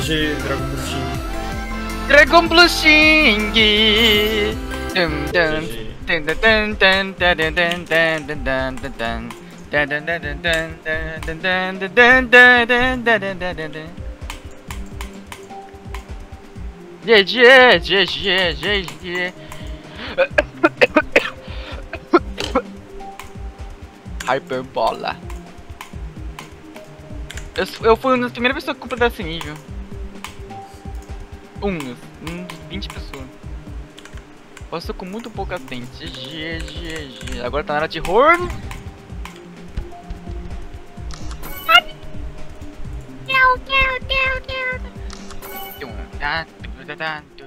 de Dragon Ball Xing. Dragon Blue Xing. Dun, dun, GG. dun, dun, dun, dun, dun, dun, dun, dun, dun, dun, dun. Dun, dun, dun, dun, dun, dun, dun, dun, dun, dun, dun, dun, dun, dun, dun. GG, GG, GG. Hyperbola. Eu fui uma das primeiras pessoas que completou esse nível. 20 pessoas. Passou com muito pouca gente. GG. Agora tá na hora de Horn. Não.